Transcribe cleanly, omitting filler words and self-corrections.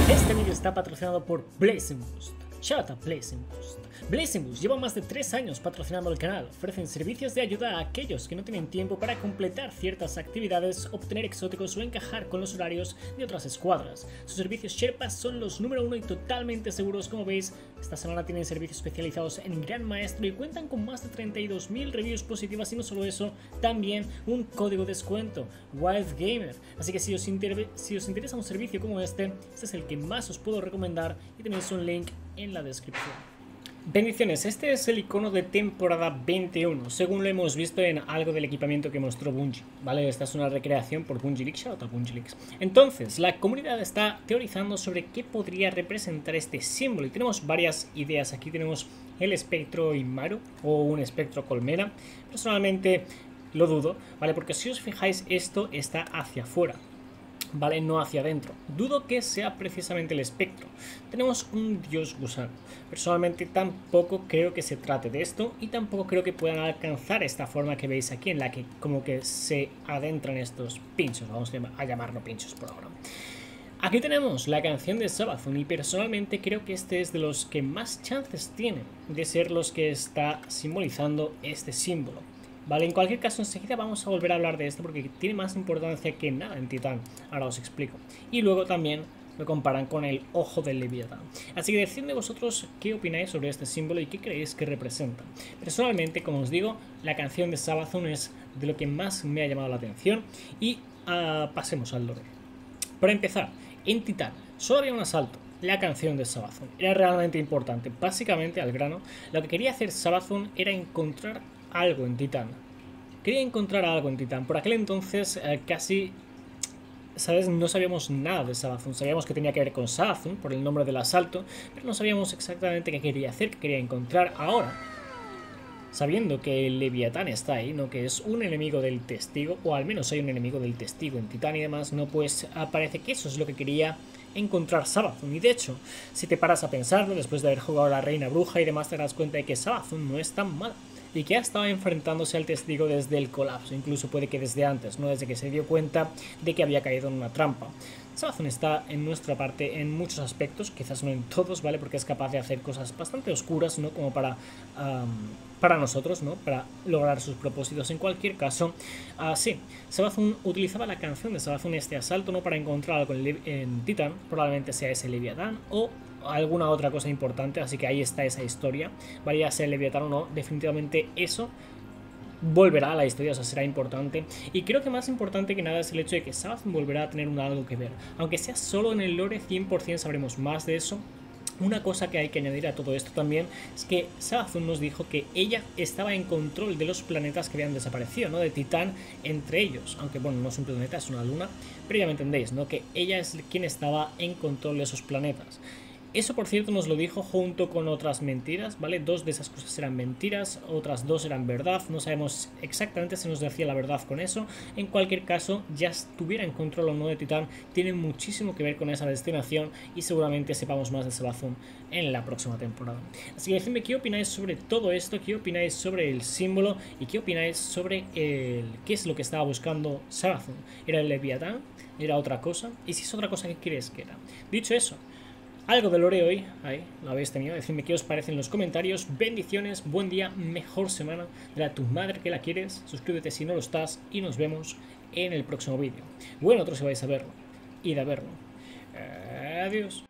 Este vídeo está patrocinado por Blazing Boost. Shout out Blazing Boost. Blazing Boost lleva más de 3 años patrocinando el canal. Ofrecen servicios de ayuda a aquellos que no tienen tiempo para completar ciertas actividades, obtener exóticos o encajar con los horarios de otras escuadras. Sus servicios Sherpas son los número 1 y totalmente seguros. Como veis, esta semana tienen servicios especializados en Gran Maestro y cuentan con más de 32.000 reviews positivas, y no solo eso, también un código de descuento, Wild Gamer. Así que si os interesa un servicio como este es el que más os puedo recomendar y tenéis un link en la descripción. Bendiciones, este es el icono de temporada 21, según lo hemos visto en algo del equipamiento que mostró Bungie, ¿vale? Esta es una recreación por Bungie Leaks, shout out Bungie Leaks. Entonces, la comunidad está teorizando sobre qué podría representar este símbolo y tenemos varias ideas. Aquí tenemos el espectro Immaru o un espectro colmena. Personalmente lo dudo, ¿vale? Porque si os fijáis, esto está hacia afuera, ¿vale? No hacia adentro. Dudo que sea precisamente el espectro. Tenemos un dios gusano. Personalmente tampoco creo que se trate de esto, y tampoco creo que puedan alcanzar esta forma que veis aquí, en la que como que se adentran estos pinchos. Vamos a llamarlo pinchos por ahora. Aquí tenemos la canción de Savathûn, y personalmente creo que este es de los que más chances tienen de ser los que está simbolizando este símbolo. Vale, en cualquier caso, enseguida vamos a volver a hablar de esto porque tiene más importancia que nada en Titán. Ahora os explico. Y luego también lo comparan con el ojo del Leviatán. Así que decidme vosotros qué opináis sobre este símbolo y qué creéis que representa. Personalmente, como os digo, la canción de Savathûn es de lo que más me ha llamado la atención. Y pasemos al lore. Para empezar, en Titán solo había un asalto. La canción de Savathûn era realmente importante. Básicamente, al grano, lo que quería hacer Savathûn era encontrar algo en Titán. Quería encontrar algo en Titán. Por aquel entonces casi, ¿sabes? No sabíamos nada de Savathûn. Sabíamos que tenía que ver con Savathûn por el nombre del asalto, pero no sabíamos exactamente qué quería hacer, qué quería encontrar. Ahora, sabiendo que el Leviatán está ahí, ¿no? Que es un enemigo del testigo, o al menos hay un enemigo del testigo en Titán y demás, ¿no? Pues parece que eso es lo que quería encontrar Savathûn. Y de hecho, si te paras a pensarlo, después de haber jugado a la Reina Bruja y demás, te das cuenta de que Savathûn no es tan mala y que ha estado enfrentándose al testigo desde el colapso, incluso puede que desde antes, ¿no? Desde que se dio cuenta de que había caído en una trampa. Savathûn está en nuestra parte en muchos aspectos, quizás no en todos, ¿vale? Porque es capaz de hacer cosas bastante oscuras, ¿no? Como para nosotros, ¿no? Para lograr sus propósitos. En cualquier caso, sí, Savathûn utilizaba la canción de Savathûn, este asalto, ¿no? Para encontrar algo en Titán, probablemente sea ese Leviatán o alguna otra cosa importante, así que ahí está esa historia, ¿vale? Ya sea el Leviatán o no, definitivamente eso volverá a la historia, o sea, será importante. Y creo que más importante que nada es el hecho de que Savathûn volverá a tener algo que ver, aunque sea solo en el lore. 100% sabremos más de eso. Una cosa que hay que añadir a todo esto también es que Savathûn nos dijo que ella estaba en control de los planetas que habían desaparecido, ¿no? De Titán entre ellos, aunque bueno, no es un planeta, es una luna, pero ya me entendéis, ¿no? Que ella es quien estaba en control de esos planetas. Eso, por cierto, nos lo dijo junto con otras mentiras, ¿vale? 2 de esas cosas eran mentiras, otras 2 eran verdad. No sabemos exactamente si nos decía la verdad con eso. En cualquier caso, ya estuviera en control o no de Titán, tiene muchísimo que ver con esa destinación, y seguramente sepamos más de Savathûn en la próxima temporada. Así que decidme qué opináis sobre todo esto, qué opináis sobre el símbolo y qué opináis sobre qué es lo que estaba buscando Savathûn. ¿Era el Leviatán? ¿Era otra cosa? Y si es otra cosa, ¿qué crees que era? Dicho eso, algo de lore hoy, ahí lo habéis tenido. Decidme qué os parece en los comentarios. Bendiciones, buen día, mejor semana. Dale a tu madre que la quieres. Suscríbete si no lo estás y nos vemos en el próximo vídeo. Bueno, otros si vais a verlo. Id a verlo. Adiós.